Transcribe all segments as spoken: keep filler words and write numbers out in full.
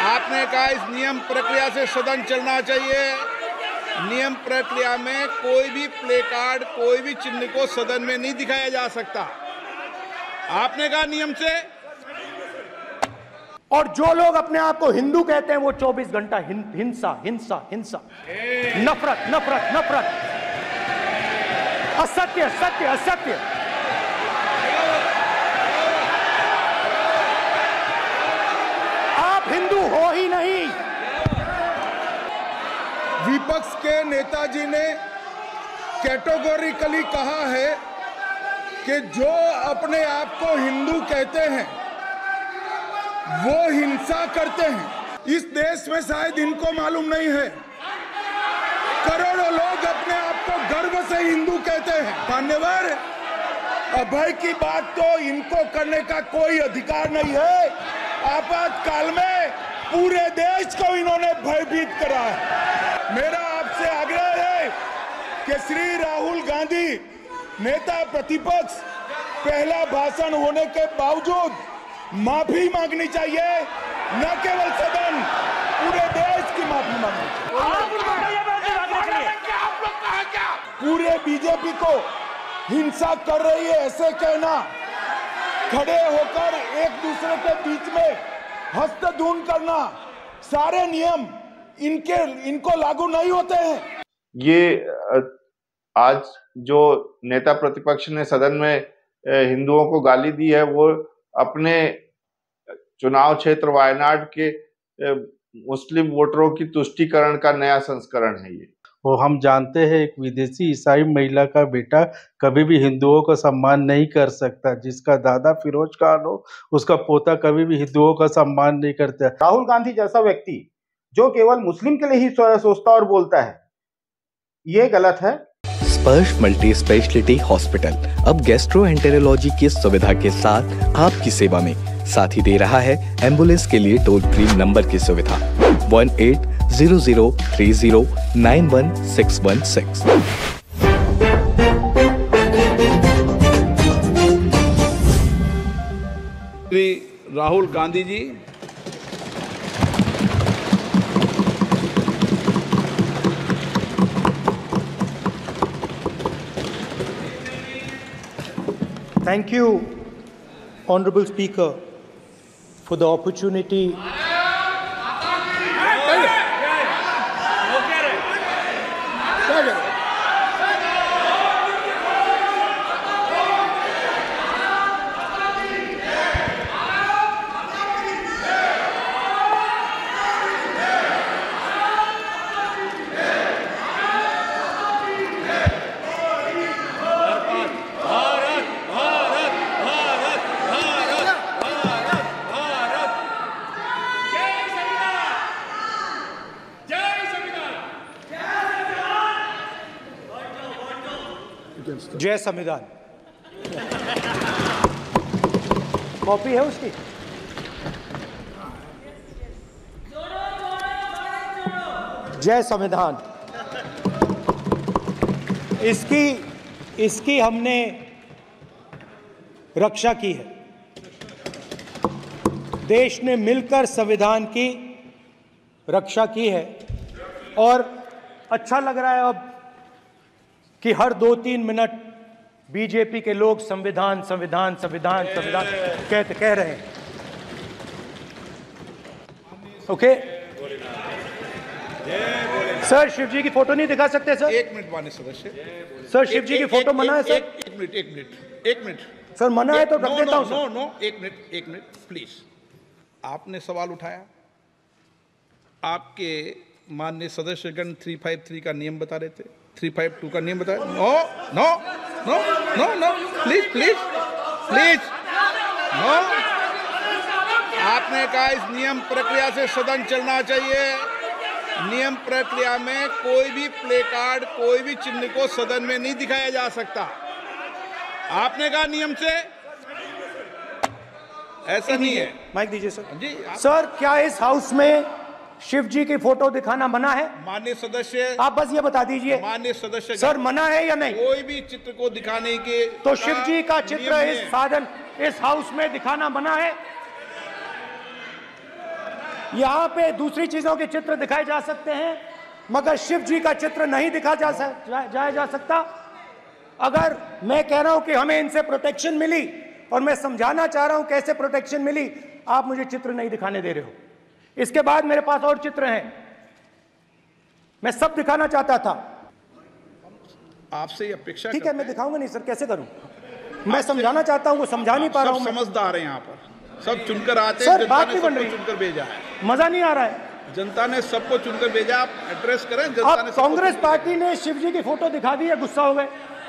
आपने कहा इस नियम प्रक्रिया से सदन चलना चाहिए। नियम प्रक्रिया में कोई भी प्ले कार्ड, कोई भी चिन्ह को सदन में नहीं दिखाया जा सकता। आपने कहा नियम से। और जो लोग अपने आप को हिंदू कहते हैं वो चौबीस घंटा हिंसा हिंसा हिंसा, नफरत नफरत नफरत, असत्य सत्य असत्य। आप हिंदू हो ही नहीं। विपक्ष के नेताजी ने कैटेगोरिकली कहा है कि जो अपने आप को हिंदू कहते हैं वो हिंसा करते हैं। इस देश में शायद इनको मालूम नहीं है, करोड़ों लोग अपने आप को गर्व से हिंदू कहते हैं। मान्यवर, अभय की बात तो इनको करने का कोई अधिकार नहीं है। आपातकाल में पूरे देश को इन्होंने भयभीत करा है। मेरा आपसे आग्रह है कि श्री राहुल गांधी, नेता प्रतिपक्ष, पहला भाषण होने के बावजूद माफी मांगनी चाहिए। न केवल सदन, पूरे देश की माफी मांगनी चाहिए। पूरे बीजेपी को हिंसा कर रही है ऐसे कहना, खड़े होकर एक दूसरे के बीच में हस्तधून करना, सारे नियम इनके इनको लागू नहीं होते हैं। ये आज जो नेता प्रतिपक्ष ने सदन में हिंदुओं को गाली दी है वो अपने चुनाव क्षेत्र वायनाड के मुस्लिम वोटरों की तुष्टीकरण का नया संस्करण है। ये वो हम जानते हैं एक विदेशी ईसाई महिला का बेटा कभी भी हिंदुओं का सम्मान नहीं कर सकता। जिसका दादा फिरोज खान हो उसका पोता कभी भी हिंदुओं का सम्मान नहीं करता। राहुल गांधी जैसा व्यक्ति जो केवल मुस्लिम के लिए ही सोचता और बोलता है, ये गलत है। स्पर्श मल्टी स्पेशलिटी हॉस्पिटल अब गैस्ट्रोएंटेरोलॉजी की सुविधा के साथ आपकी सेवा में, साथ ही दे रहा है एम्बुलेंस के लिए टोल फ्री नंबर की सुविधा one eight zero zero three zero nine one six one six. Shri Rahul Gandhi ji Thank you, Honorable Speaker, for the opportunity. जय संविधान। कॉपी है उसकी? जय संविधान। इसकी इसकी हमने रक्षा की है। देश ने मिलकर संविधान की रक्षा की है और अच्छा लग रहा है अब कि हर दो तीन मिनट बीजेपी के लोग संविधान संविधान संविधान संविधान कहते कह रहे हैं। ओके सर, शिव जी की फोटो नहीं दिखा सकते सर? एक मिनट माननीय सदस्य। सर शिव जी की फोटो मना है सर? एक मिनट एक मिनट एक मिनट सर मना है तो रख देता हूं। नो नो एक मिनट एक मिनट प्लीज। आपने सवाल उठाया, आपके माननीय सदस्यगण थ्री फाइव थ्री का नियम बता रहे थे, थ्री फाइव टू का नियम बताया। No no no no no please please please no. आपने कहा इस नियम प्रक्रिया से सदन चलना चाहिए। नियम प्रक्रिया में कोई भी प्ले कार्ड, कोई भी चिन्ह को सदन में नहीं दिखाया जा सकता। आपने कहा नियम से, ऐसा नहीं है। माइक दीजिए सर। जी सर, क्या इस हाउस में शिव जी की फोटो दिखाना मना है? माननीय सदस्य, आप बस ये बता दीजिए माननीय सदस्य सर, मना है या नहीं? कोई भी चित्र को दिखाने के तो शिव जी का चित्र इस साधन इस हाउस में दिखाना मना है? यहाँ पे दूसरी चीजों के चित्र दिखाए जा सकते हैं, मगर शिव जी का चित्र नहीं दिखा जा, जा, जाया जा सकता। अगर मैं कह रहा हूं कि हमें इनसे प्रोटेक्शन मिली और मैं समझाना चाह रहा हूं कैसे प्रोटेक्शन मिली, आप मुझे चित्र नहीं दिखाने दे रहे हो। इसके बाद मेरे पास और चित्र हैं, मैं सब दिखाना चाहता था। आपसे ये अपेक्षा ठीक है, मैं दिखाऊंगा नहीं सर, कैसे करूं? मैं समझाना चाहता हूं, वो समझा नहीं पा रहा हूं। समझदार है यहाँ पर, सब चुनकर आते हैं। सर जनता बात ने नहीं बन सबको रही, चुनकर भेजा है। मजा नहीं आ रहा है। जनता ने सबको चुनकर भेजा, आप एड्रेस करें। जनता अब ने सबको कांग्रेस चुनकर पार्टी ने शिव जी की फोटो दिखा दी है, गुस्सा हो गए।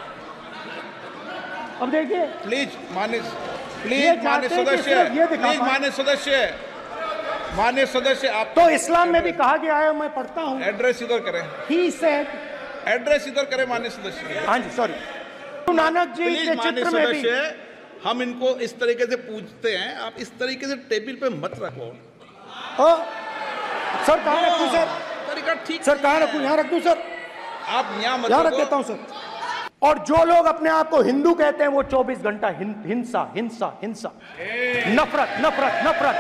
अब देखिए प्लीज मान्य ये प्लीज मान्य चाहते हैं कि सदस्य सिर्फ ये दिखा प्लीज पाएं। मान्य सदस्य मान्य सदस्य आप तो इस्लाम में भी कहा गया है, मैं पढ़ता हूं, एड्रेस इधर करें, ही सेड, एड्रेस इधर करें मान्य सदस्य। हाँ जी सॉरी, गुरु नानक जी प्लीज के मान्य चित्र में भी। सदस्य, हम इनको इस तरीके से पूछते हैं, आप इस तरीके से टेबल पे मत रखो। ओ, सर कहाँ रखूं सर? तरीका ठीक सर कहाँ रखूं? यहाँ रख दूं सर? आप यहाँ मत यहाँ रख रखो। देता हूं सर। और जो लोग अपने आप को हिंदू कहते हैं वो चौबीस घंटा हिं, हिंसा हिंसा हिंसा, नफरत नफरत नफरत,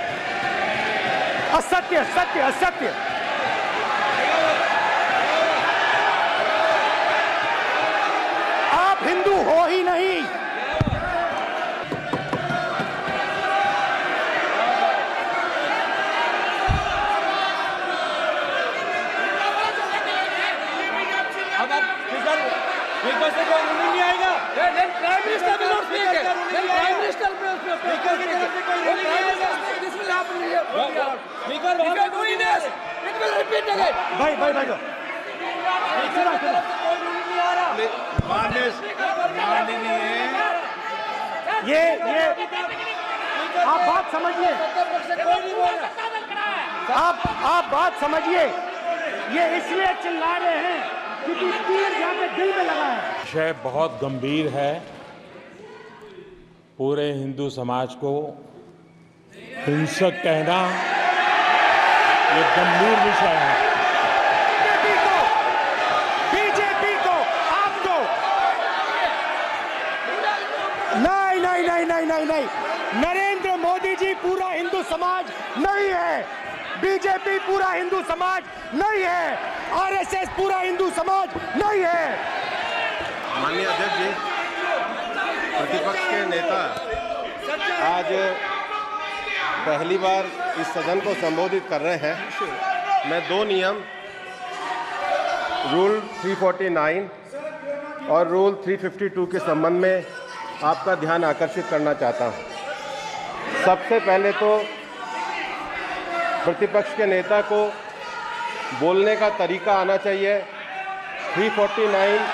असत्य सत्य असत्य। आप हिंदू हो ही नहीं। नहीं आएगा। प्राइम मिनिस्टर भी नोट किए, प्राइम मिनिस्टर पे उस पे स्पीकर की तरफ से कोई नहीं आएगा। This will happen speaker if you doing this it will repeat again. भाई भाई भाई चला चला कोई नहीं आ रहा। मान्य माननीय ये ये आप बात समझिए, कोई नहीं बोल रहा। आप आप बात समझिए। ये इसलिए चिल्ला रहे हैं क्योंकि तीर यहाँ पे दिल में लगा है। विषय बहुत गंभीर है, पूरे हिंदू समाज को हिंसक कहना ये गंभीर विषय है। बीजेपी को, बीजेपी को, आपको नहीं नहीं नहीं नहीं नहीं नहीं, नरेंद्र मोदी जी पूरा हिंदू समाज नहीं है, बीजेपी पूरा हिंदू समाज नहीं है, आरएसएस पूरा हिंदू समाज नहीं है। माननीय अध्यक्ष जी, प्रतिपक्ष के नेता आज पहली बार इस सदन को संबोधित कर रहे हैं। मैं दो नियम रूल तीन सौ उनचास और रूल तीन सौ बावन के संबंध में आपका ध्यान आकर्षित करना चाहता हूं। सबसे पहले तो प्रतिपक्ष के नेता को बोलने का तरीका आना चाहिए। तीन सौ उनचास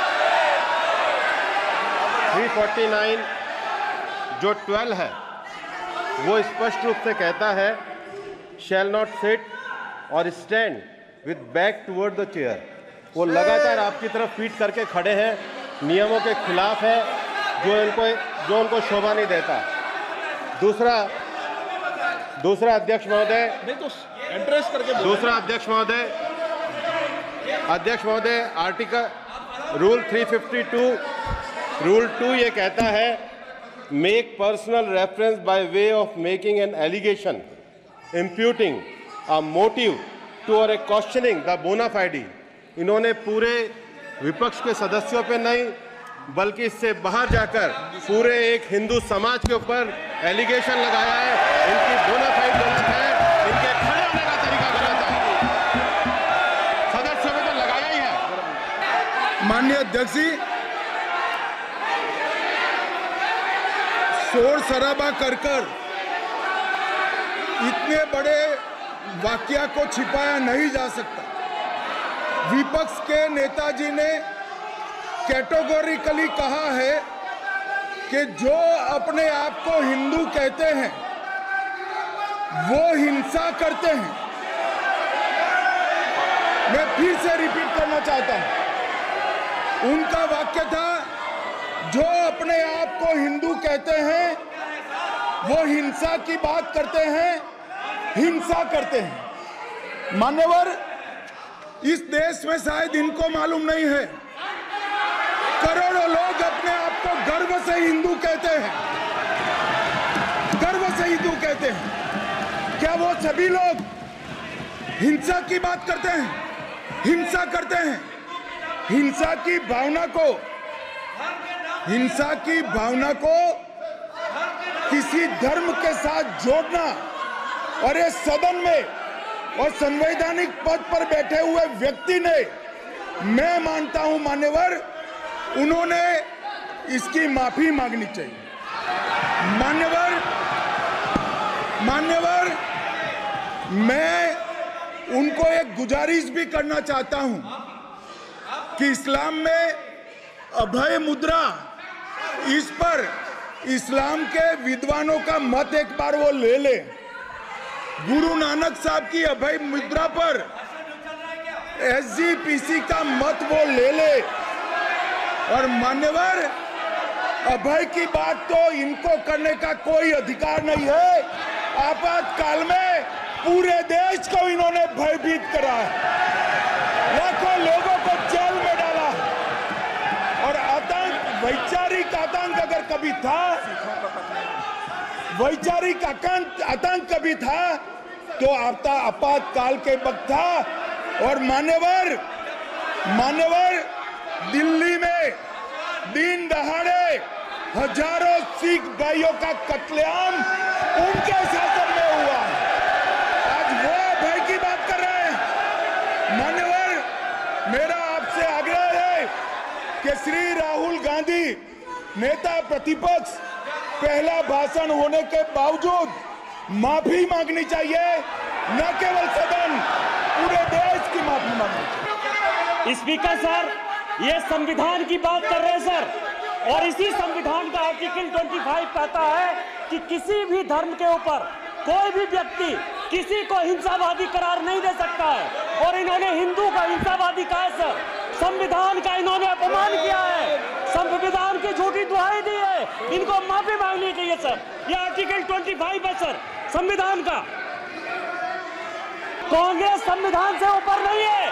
तीन सौ उनचास जो बारह है वो स्पष्ट रूप से कहता है शैल नॉट सिट और stand with back toward the chair. वो लगातार आपकी तरफ पीट करके खड़े हैं, नियमों के खिलाफ है, जो इनको जो उनको शोभा नहीं देता। दूसरा दूसरा अध्यक्ष महोदय नहीं तो एड्रेस करके दूसरा अध्यक्ष महोदय अध्यक्ष महोदय आर्टिकल रूल तीन सौ बावन रूल टू ये कहता है make personal reference by way of making an allegation imputing a motive to और ए क्वेश्चनिंग द बोना फाइडी। इन्होंने पूरे विपक्ष के सदस्यों पे नहीं बल्कि इससे बाहर जाकर पूरे एक हिंदू समाज के ऊपर एलिगेशन लगाया है। इनकी बोनाफाइड गलत है, इनके खड़े होने का तरीका गलत है। सदस्यों में तो लगाया ही है। माननीय अध्यक्ष जी, शोर शराबा कर कर इतने बड़े वाकया को छिपाया नहीं जा सकता। विपक्ष के नेताजी ने कैटेगोरिकली कहा है कि जो अपने आप को हिंदू कहते हैं वो हिंसा करते हैं। मैं फिर से रिपीट करना चाहता हूं, उनका वाक्य था जो अपने आप को हिंदू कहते हैं वो हिंसा की बात करते हैं, हिंसा करते हैं। मान्यवर, इस देश में शायद इनको मालूम नहीं है, करोड़ों लोग अपने आप को गर्व से हिंदू कहते हैं, गर्व से हिंदू कहते हैं। क्या वो सभी लोग हिंसा की बात करते हैं, हिंसा करते हैं? हिंसा की भावना को हिंसा की भावना को किसी धर्म के साथ जोड़ना और ये सदन में और संवैधानिक पद पर बैठे हुए व्यक्ति ने, मैं मानता हूं मान्यवर, उन्होंने इसकी माफी मांगनी चाहिए। मान्यवर मान्यवर मैं उनको एक गुजारिश भी करना चाहता हूं कि इस्लाम में अभय मुद्रा, इस पर इस्लाम के विद्वानों का मत एक बार वो ले ले। गुरु नानक साहब की अभय मुद्रा पर एसजीपीसी का मत वो ले ले। और मान्यवर, अभय की बात तो इनको करने का कोई अधिकार नहीं है। आपातकाल में पूरे देश को इन्होंने भयभीत करा है, लाखों लोगों को जेल में डाला है। और आतंक, वैचारिक आतंक अगर कभी था, वैचारिक आतंक आतंक कभी था तो आता आपातकाल के वक्त था। और मान्यवर मान्यवर दिल्ली में दिन दहाड़े हजारों सिख भाइयों का कत्लेआम उनके शासन में हुआ। आज वो भय की बात कर रहे हैं। मान्यवर, मेरा आपसे आग्रह है कि श्री राहुल गांधी, नेता प्रतिपक्ष, पहला भाषण होने के बावजूद माफी मांगनी चाहिए, न केवल सदन, पूरे देश की माफी मांगनी चाहिए। स्पीकर सर, ये संविधान की बात कर रहे हैं सर, और इसी संविधान का आर्टिकल पच्चीस कहता है कि किसी भी धर्म के ऊपर कोई भी व्यक्ति किसी को हिंसावादी करार नहीं दे सकता है। और इन्होंने हिंदू का हिंसावादी कहा है सर, संविधान का इन्होंने अपमान किया है, संविधान की झूठी दुहाई दी है, इनको माफी मांगनी चाहिए सर। ये आर्टिकल पच्चीस है सर संविधान का। कांग्रेस संविधान से ऊपर नहीं है।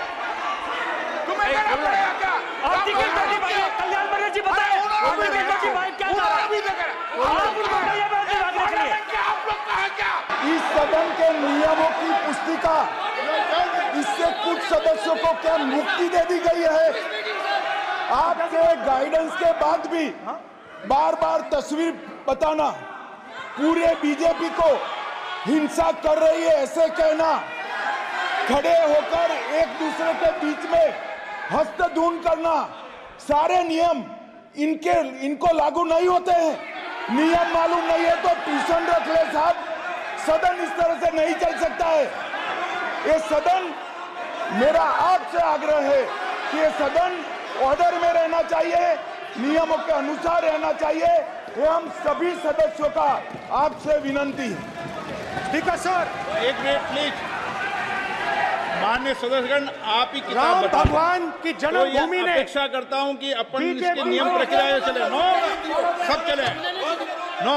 आर्टिकल पच्चीस, कल्याण बनर्जी बताए आर्टिकल पच्चीस क्या था? आप उनको बताइए क्या? इस सदन के नियमों की पुस्तिका, इससे कुछ सदस्यों को क्या मुक्ति दे दी गई है? आपके गाइडेंस के बाद भी बार बार तस्वीर बताना, पूरे बीजेपी को हिंसा कर रही है ऐसे कहना, खड़े होकर एक दूसरे के बीच में हस्तधून करना, सारे नियम इनके इनको लागू नहीं होते हैं। नियम मालूम नहीं है तो ट्यूशन रख ले साहब, सदन इस तरह से नहीं चल सकता है। ये सदन, मेरा आपसे आग्रह है कि ये सदन ऑर्डर में रहना चाहिए, नियमों के अनुसार रहना चाहिए। ये हम सभी सदस्यों का आपसे विनंती है। स्पीकर सर, एक मिनट प्लीज। माननीय सदस्यगण, आप ही किताब राम बताओ। भगवान की जन्मभूमि ने, अपेक्षा करता हूं कि अपन इसके नियम प्रक्रिया चले। नो, सब चले। नो,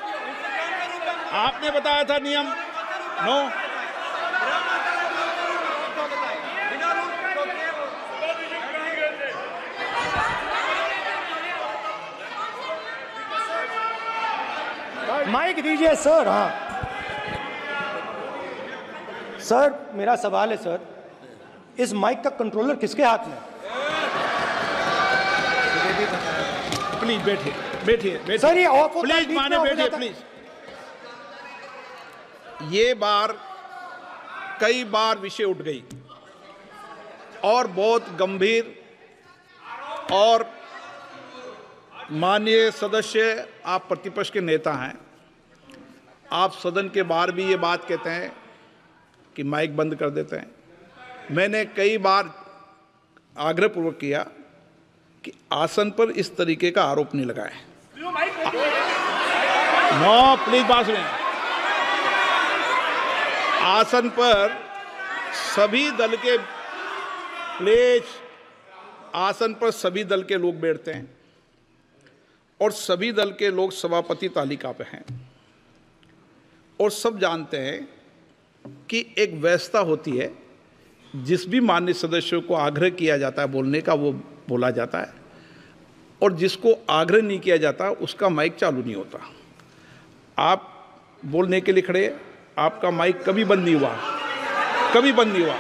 आपने बताया था नियम। नो, माइक दीजिए सर। हाँ सर, मेरा सवाल है सर, इस माइक का कंट्रोलर किसके हाथ में? प्लीज बैठिए बैठिए बैठिए सर, ये ऑफ होता है, प्लीज माने बैठिए प्लीज। ये बार कई बार विषय उठ गई और बहुत गंभीर, और माननीय सदस्य, आप प्रतिपक्ष के नेता हैं, आप सदन के बाहर भी ये बात कहते हैं कि माइक बंद कर देते हैं। मैंने कई बार आग्रहपूर्वक किया कि आसन पर इस तरीके का आरोप नहीं लगाएं। नो, प्लीज बात सुनिए। आसन पर सभी दल के प्लीज आसन पर सभी दल के लोग बैठते हैं और सभी दल के लोग सभापति तालिका पे हैं, और सब जानते हैं कि एक व्यवस्था होती है, जिस भी माननीय सदस्यों को आग्रह किया जाता है बोलने का वो बोला जाता है, और जिसको आग्रह नहीं किया जाता उसका माइक चालू नहीं होता। आप बोलने के लिए खड़े, आपका माइक कभी बंद नहीं हुआ, कभी बंद नहीं हुआ।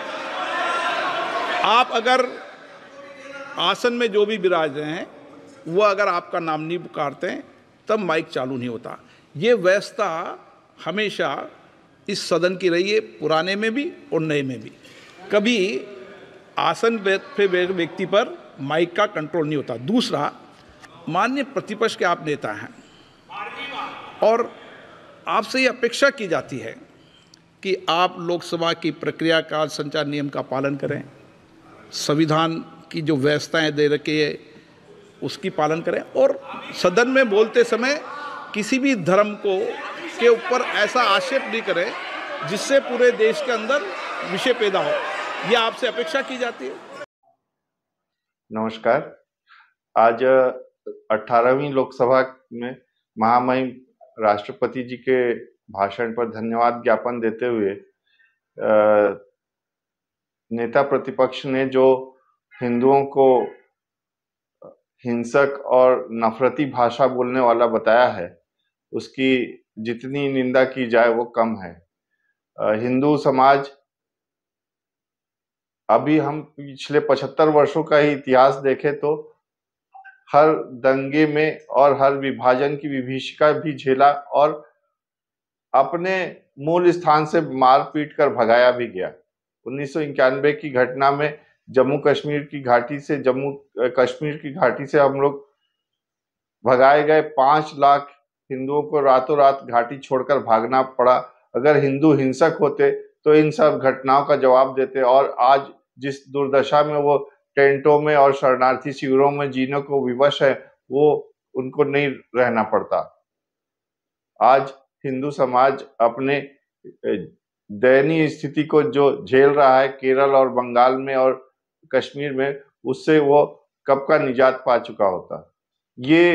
आप अगर आसन में जो भी विराज रहे हैं वो अगर आपका नाम नहीं पुकारते हैं तब माइक चालू नहीं होता। ये व्यवस्था हमेशा इस सदन की रही है, पुराने में भी और नए में भी। कभी आसन पे व्यक्ति पर माइक का कंट्रोल नहीं होता। दूसरा, माननीय प्रतिपक्ष के आप नेता हैं और आपसे ये अपेक्षा की जाती है कि आप लोकसभा की प्रक्रिया का संचार नियम का पालन करें, संविधान की जो व्यवस्थाएं दे रखी है उसकी पालन करें और सदन में बोलते समय किसी भी धर्म को के ऊपर ऐसा आक्षेप नहीं करें जिससे पूरे देश के अंदर विषय पैदा हो। ये आपसे अपेक्षा की जाती है। नमस्कार। आज अठारहवीं लोकसभा में महामहिम राष्ट्रपति जी के भाषण पर धन्यवाद ज्ञापन देते हुए नेता प्रतिपक्ष ने जो हिंदुओं को हिंसक और नफरती भाषा बोलने वाला बताया है, उसकी जितनी निंदा की जाए वो कम है। हिंदू समाज, अभी हम पिछले पचहत्तर वर्षों का ही इतिहास देखें तो हर दंगे में और हर विभाजन की विभीषिका भी झेला और अपने मूल स्थान से मार पीट कर भगाया भी गया। उन्नीस सौ इक्यानवे की घटना में जम्मू कश्मीर की घाटी से जम्मू कश्मीर की घाटी से हम लोग भगाए गए। पांच लाख हिंदुओं को रातों रात घाटी छोड़कर भागना पड़ा। अगर हिंदू हिंसक होते तो इन सब घटनाओं का जवाब देते और आज जिस दुर्दशा में वो टेंटों में और शरणार्थी शिविरों में जीने को विवश है, वो उनको नहीं रहना पड़ता। आज हिंदू समाज अपने दयनीय स्थिति को जो झेल रहा है केरल और बंगाल में और कश्मीर में, उससे वो कब का निजात पा चुका होता। ये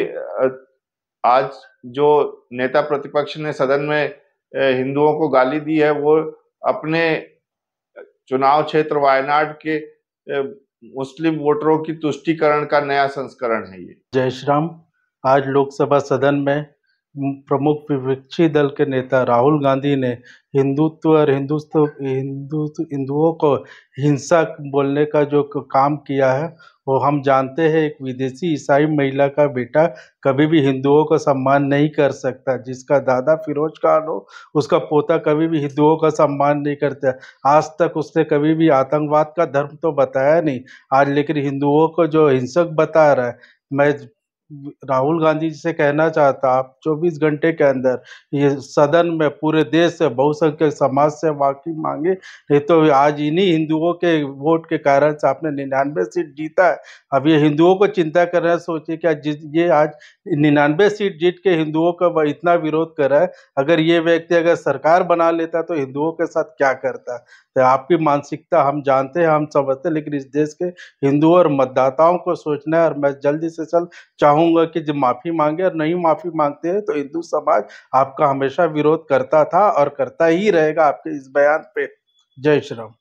आज जो नेता प्रतिपक्ष ने सदन में हिंदुओं को गाली दी है, वो अपने चुनाव क्षेत्र वायनाड के मुस्लिम वोटरों की तुष्टीकरण का नया संस्करण है। ये जय श्री राम। आज लोकसभा सदन में प्रमुख विपक्षी दल के नेता राहुल गांधी ने हिंदुत्व और हिंदुत्व हिंदू हिंदुओं को हिंसा बोलने का जो काम किया है, वो हम जानते हैं एक विदेशी ईसाई महिला का बेटा कभी भी हिंदुओं का सम्मान नहीं कर सकता। जिसका दादा फिरोज खान हो, उसका पोता कभी भी हिंदुओं का सम्मान नहीं करता। आज तक उसने कभी भी आतंकवाद का धर्म तो बताया नहीं आज, लेकिन हिंदुओं को जो हिंसक बता रहा है। मैं राहुल गांधी जी से कहना चाहता, आप चौबीस घंटे के अंदर ये सदन में पूरे देश से बहुसंख्यक समाज से माफी मांगे, नहीं तो आज इन्हीं हिंदुओं के वोट के कारण से आपने निन्यानवे सीट जीता है। अब ये हिंदुओं को चिंता कर रहा है, सोचिए कि आज ये आज निन्यानवे सीट जीत के हिंदुओं का इतना विरोध कर रहा है। अगर ये व्यक्ति अगर सरकार बना लेता तो हिंदुओं के साथ क्या करता। तो आपकी मानसिकता हम जानते हैं, हम समझते हैं, लेकिन इस देश के हिंदुओं और मतदाताओं को सोचना है। और मैं जल्दी से जल्द चाहूंगा कि जब माफी मांगे, और नहीं माफी मांगते हैं तो हिंदू समाज आपका हमेशा विरोध करता था और करता ही रहेगा आपके इस बयान पे। जय श्री राम।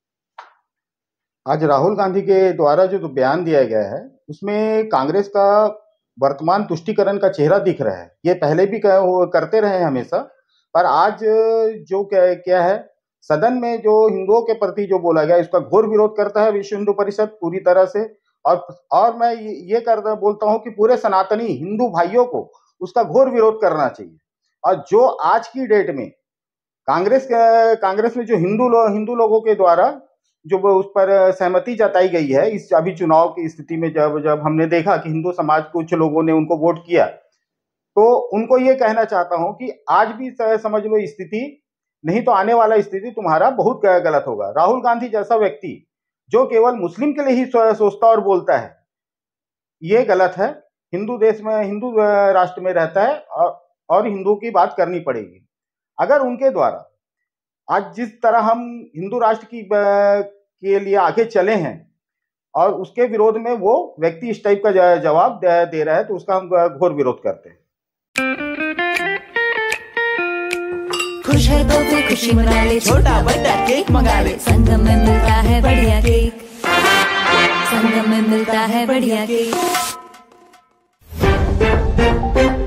आज राहुल गांधी के द्वारा जो बयान दिया गया है उसमें कांग्रेस का वर्तमान तुष्टीकरण का चेहरा दिख रहा है। ये पहले भी करते रहे हमेशा, पर आज जो क्या, क्या है सदन में जो हिंदुओं के प्रति जो बोला गया इसका घोर विरोध करता है विश्व हिंदू परिषद पूरी तरह से। और और मैं ये कर बोलता हूँ कि पूरे सनातनी हिंदू भाइयों को उसका घोर विरोध करना चाहिए। और जो आज की डेट में कांग्रेस कांग्रेस में जो हिंदू लो, हिंदू लोगों के द्वारा जो उस पर सहमति जताई गई है इस अभी चुनाव की स्थिति में, जब जब हमने देखा कि हिंदू समाज कुछ लोगों ने उनको वोट किया, तो उनको ये कहना चाहता हूं कि आज भी समझ लो स्थिति, नहीं तो आने वाला स्थिति तुम्हारा बहुत गलत होगा। राहुल गांधी जैसा व्यक्ति जो केवल मुस्लिम के लिए ही सोचता और बोलता है, ये गलत है। हिंदू देश में, हिंदू राष्ट्र में रहता है और, और हिंदू की बात करनी पड़ेगी। अगर उनके द्वारा आज जिस तरह हम हिंदू राष्ट्र की के लिए आगे चले हैं और उसके विरोध में वो व्यक्ति इस टाइप का जवाब दे, दे रहा है, तो उसका हम घोर विरोध करते हैं। खुश है तो फिर खुशी मना ले, छोटा बड़ा केक मंगा ले, संगम में मिलता है बढ़िया केक, संगम में मिलता है बढ़िया केक।